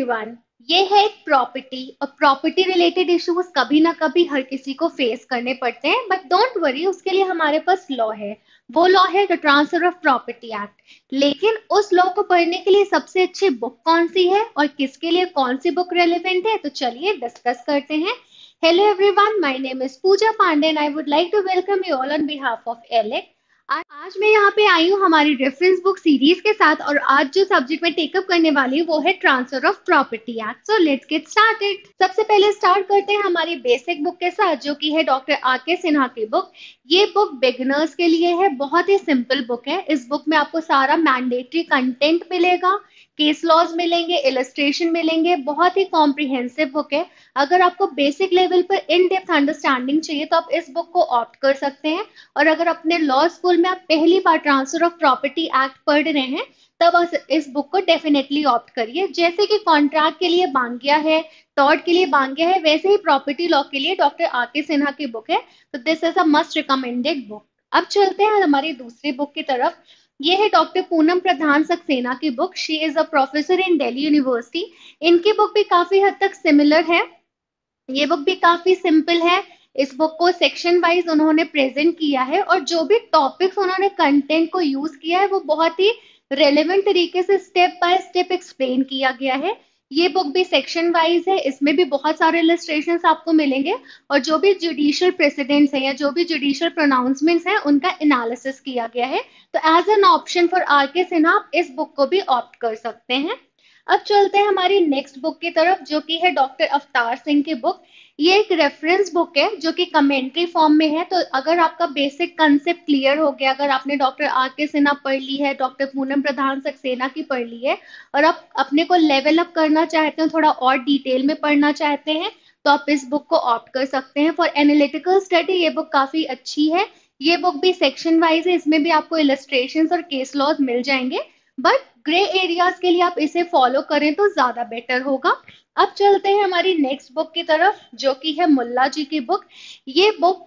Everyone. ये है एक प्रॉपर्टी और प्रॉपर्टी रिलेटेड इश्यूज कभी ना कभी हर किसी को फेस करने पड़ते हैं, बट डोंट वरी, उसके लिए हमारे पास लॉ है। वो लॉ है the transfer of property act. लेकिन उस लॉ को पढ़ने के लिए सबसे अच्छी बुक कौन सी है और किसके लिए कौन सी बुक रेलेवेंट है, तो चलिए डिस्कस करते हैं। Hello everyone, my name is Pooja Pandey and I would like to welcome you all on behalf of Alec. आज मैं यहाँ पे आई हूँ हमारी रेफरेंस बुक सीरीज के साथ, और आज जो सब्जेक्ट मैं टेकअप करने वाली हूँ वो है transfer of property act. So let's get started. सबसे पहले स्टार्ट करते हैं हमारी बेसिक बुक के साथ, जो कि है डॉक्टर आर के सिन्हा की बुक। ये बुक बिगिनर्स के लिए है, बहुत ही सिंपल बुक है। इस बुक में आपको सारा मैंडेटरी कंटेंट मिलेगा, केस लॉज मिलेंगे, इलस्ट्रेशन मिलेंगे, बहुत ही कॉम्प्रिहेंसिव बुक है। अगर आपको बेसिक लेवल पर इन डेप्थ अंडरस्टैंडिंग चाहिए तो आप इस बुक को ऑप्ट कर सकते हैं। और अगर अपने लॉ स्कूल में आप पहली बार ट्रांसफर ऑफ प्रॉपर्टी एक्ट पढ़ रहे हैं, तब इस बुक को डेफिनेटली ऑप्ट करिए। जैसे कि कॉन्ट्रैक्ट के लिए बांगिया है, टॉर्ट के लिए बांगिया है, वैसे ही प्रॉपर्टी लॉ के लिए डॉक्टर आर के सिन्हा की बुक है। तो this is a must recommended book. अब चलते हैं हमारी दूसरी बुक की तरफ। ये है डॉक्टर पूनम प्रधान सक्सेना की book. She is a professor in Delhi university. इनकी बुक भी काफी हद तक सिमिलर है, ये बुक भी काफी सिंपल है। इस बुक को सेक्शन वाइज उन्होंने प्रेजेंट किया है, और जो भी टॉपिक्स उन्होंने कंटेंट को यूज किया है वो बहुत ही रेलेवेंट तरीके से स्टेप बाय स्टेप एक्सप्लेन किया गया है। ये बुक भी सेक्शन वाइज है, इसमें भी बहुत सारे इलस्ट्रेशंस आपको मिलेंगे, और जो भी जुडिशियल प्रेसिडेंट्स हैं या जो भी जुडिशियल प्रोनाउंसमेंट्स हैं उनका एनालिसिस किया गया है। तो as an option for R K Sinha आप इस बुक को भी ऑप्ट कर सकते हैं। अब चलते हैं हमारी नेक्स्ट बुक की तरफ, जो कि है डॉक्टर अवतार सिंह की बुक। ये एक रेफरेंस बुक है जो कि कमेंट्री फॉर्म में है। तो अगर आपका बेसिक कंसेप्ट क्लियर हो गया, अगर आपने डॉक्टर आर के सिन्हा पढ़ ली है, डॉक्टर पूनम प्रधान सक्सेना की पढ़ ली है, और आप अपने को लेवल अप करना चाहते हो, थोड़ा और डिटेल में पढ़ना चाहते हैं, तो आप इस बुक को ऑप्ट कर सकते हैं। फॉर एनालिटिकल स्टडी ये बुक काफी अच्छी है। ये बुक भी सेक्शन वाइज है, इसमें भी आपको इलस्ट्रेशन और केस लॉज मिल जाएंगे, बट ग्रे एरियाज के लिए आप इसे फॉलो करें तो ज्यादा बेटर होगा। अब चलते हैं हमारी नेक्स्ट बुक की तरफ, जो कि है मुल्ला जी की बुक। ये बुक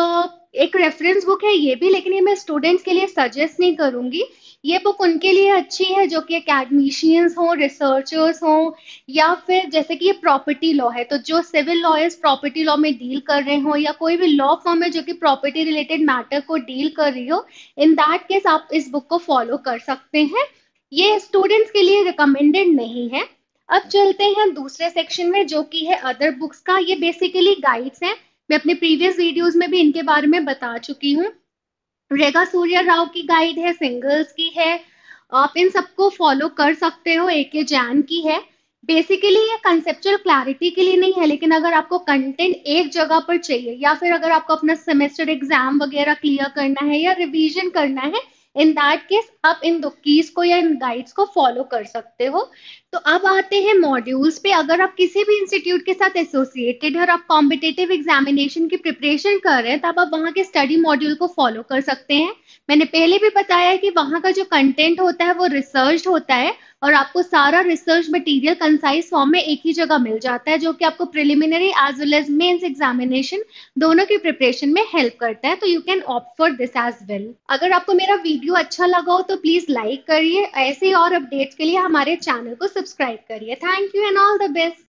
एक रेफरेंस बुक है ये भी, लेकिन ये मैं स्टूडेंट्स के लिए सजेस्ट नहीं करूंगी। ये बुक उनके लिए अच्छी है जो कि एकेडमिशियंस हों, रिसर्चर्स हों, या फिर जैसे कि ये प्रॉपर्टी लॉ है, तो जो सिविल लॉयर्स प्रॉपर्टी लॉ में डील कर रहे हो, या कोई भी लॉ फॉर्म है जो कि प्रॉपर्टी रिलेटेड मैटर को डील कर रही हो, इन दैट केस आप इस बुक को फॉलो कर सकते हैं। ये स्टूडेंट्स के लिए रिकमेंडेड नहीं है। अब चलते हैं दूसरे सेक्शन में, जो कि है अदर बुक्स का। ये बेसिकली गाइड्स हैं, मैं अपने प्रीवियस वीडियोस में भी इनके बारे में बता चुकी हूँ। रेगा सूर्या राव की गाइड है, सिंगल्स की है, आप इन सबको फॉलो कर सकते हो। AK जैन की है। बेसिकली ये कंसेप्चुअल क्लैरिटी के लिए नहीं है, लेकिन अगर आपको कंटेंट एक जगह पर चाहिए, या फिर अगर आपको अपना सेमेस्टर एग्जाम वगैरह क्लियर करना है या रिवीजन करना है, इन दैट केस आप इन कीज को या इन गाइड्स को फॉलो कर सकते हो। तो अब आते हैं मॉड्यूल्स पे। अगर आप किसी भी इंस्टीट्यूट के साथ एसोसिएटेड है और आप कॉम्पिटेटिव एग्जामिनेशन की प्रिपरेशन कर रहे हैं, तब आप वहाँ के स्टडी मॉड्यूल को फॉलो कर सकते हैं। मैंने पहले भी बताया है कि वहाँ का जो कंटेंट होता है वो रिसर्च होता है, और आपको सारा रिसर्च मटेरियल कंसाइज फॉर्म में एक ही जगह मिल जाता है, जो कि आपको preliminary as well as mains examination दोनों की प्रिपरेशन में हेल्प करता है। तो you can opt for this as well. अगर आपको मेरा वीडियो अच्छा लगा हो तो प्लीज लाइक करिए। ऐसे और अपडेट्स के लिए हमारे चैनल को सब्सक्राइब करिए। Thank you and all the best.